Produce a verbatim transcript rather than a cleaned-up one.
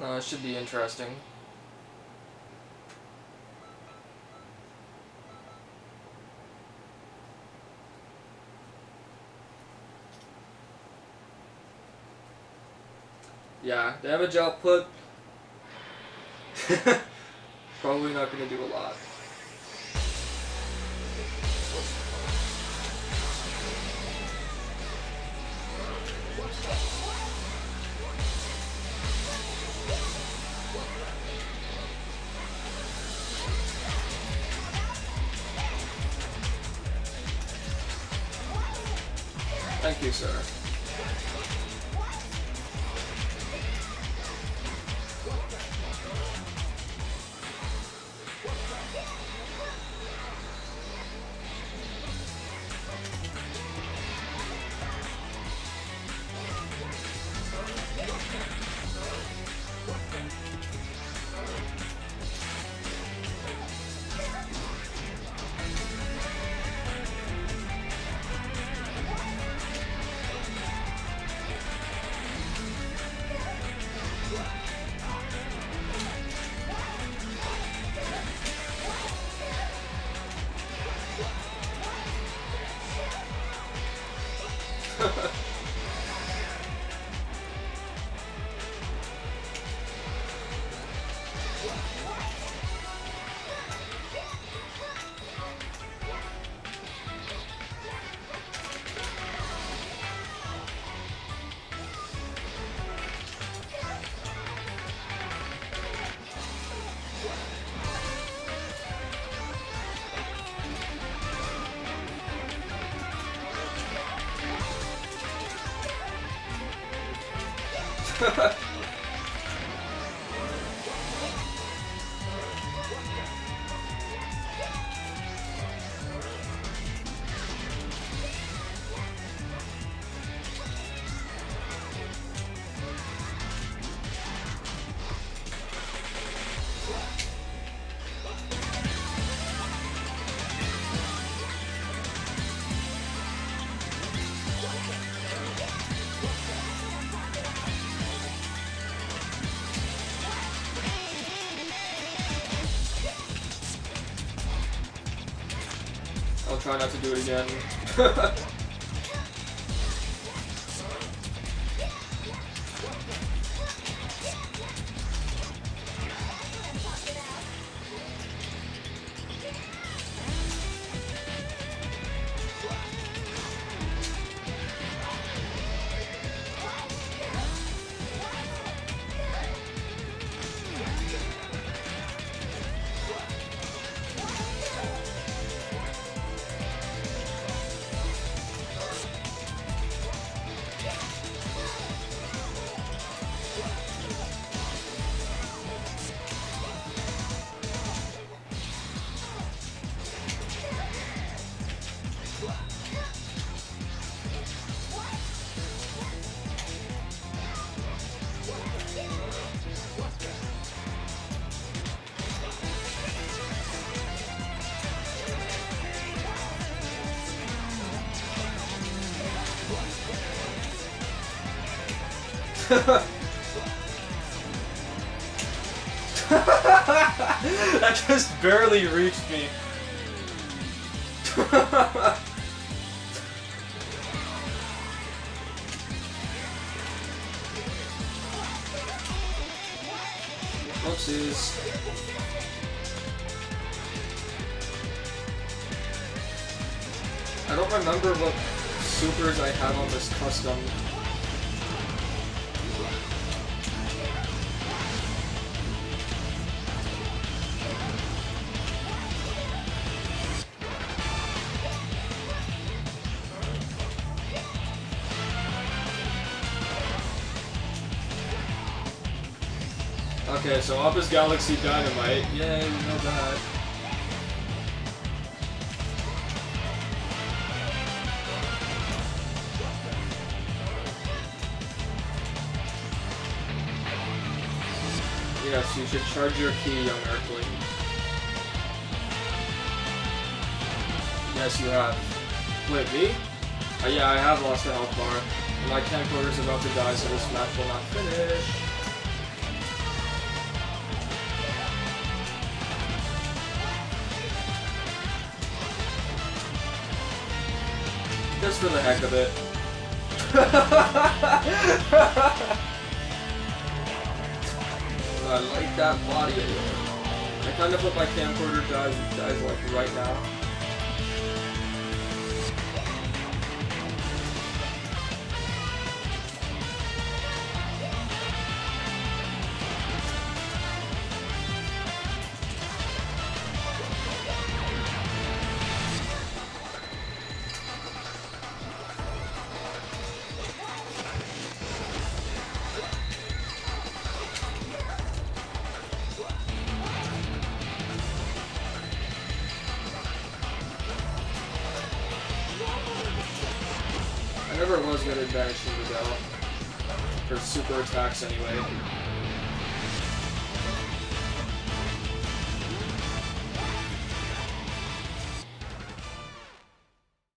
Uh, it should be interesting. Yeah, damage output. Probably not going to do a lot. Thank you, sir. I'll try not to do it again. That just barely reached me. Oopsies. I don't remember what supers I had on this custom. Okay, so up is Galaxy Dynamite. Yay, we know that. Yes, you should charge your key, young Earthling. Yes, you have. Wait, me? Uh, yeah, I have lost a health bar. My camcorder is about to die, so this match will not finish. just for the heck of it. I like that body of yours. I kind of hope my camcorder dies, dies like right now. I never was good at banishing Videl. For super attacks anyway.